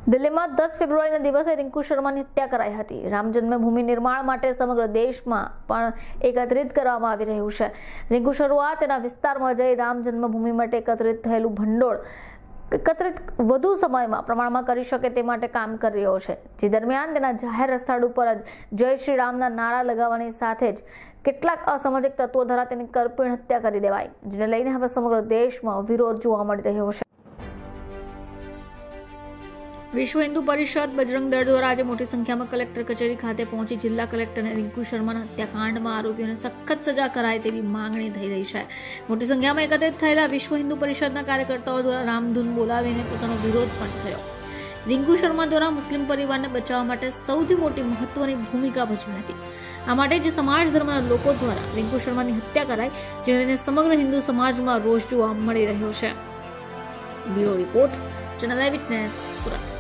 દિલ્હીમાં 10 ફેબ્રુઆરીના દિવસે રિંકુ શર્માની હત્યા કરાઈ હતી। રામ જન્મભૂમિ નિર્માણ માટે સમગ્ર દેશમાં પણ એકત્રિત કરવામાં આવી રહ્યું છે। રિંકુ શર્મા તેના વિસ્તારમાં જઈ રામ જન્મભૂમિ માટે એકત્રિત થયેલું ભંડોળ વધુ સમયમાં પ્રમાણમાં કરી શકે તે માટે કામ કરી રહ્યો છે। જે દરમિયાન તેના જાહેર સ્થળ ઉપર જ જય શ્રી રામના નારા લગાવવાની સાથે જ કેટલાક અસામાજિક તત્વો દ્વારા તેની કરપીણ હત્યા કરી દેવાઈ, જેને લઈને હવે સમગ્ર દેશમાં વિરોધ જોવા મળી રહ્યો છે। વિશ્વ હિન્દુ પરિષદ બજરંગ દળ દ્વારા આજે મોટી સંખ્યામાં કલેક્ટર કચેરી ખાતે પહોંચી જિલ્લા કલેક્ટરને રિંકુ શર્માના હત્યાકાંડમાં આરોપીઓને સખત સજા કરાય તેવી માંગણી થઈ રહી છે। મોટી સંખ્યામાં એકત્રિત થયેલા વિશ્વ હિન્દુ પરિષદના કાર્યકર્તાઓ દ્વારા રામધૂન બોલાવીને પોતાનો વિરોધ પણ થયો। રિંકુ શર્મા દ્વારા મુસ્લિમ પરિવારને બચાવવા માટે સૌથી મોટી મહત્વની ભૂમિકા ભજવી હતી। આ માટે જે સમાજ ધર્મના લોકો દ્વારા રિંકુ શર્માની હત્યા કરાઈ, જેને લઈને સમગ્ર હિન્દુ સમાજમાં રોષ જોવા મળી રહ્યો છે। Bureau report, channel eyewitness, Surat.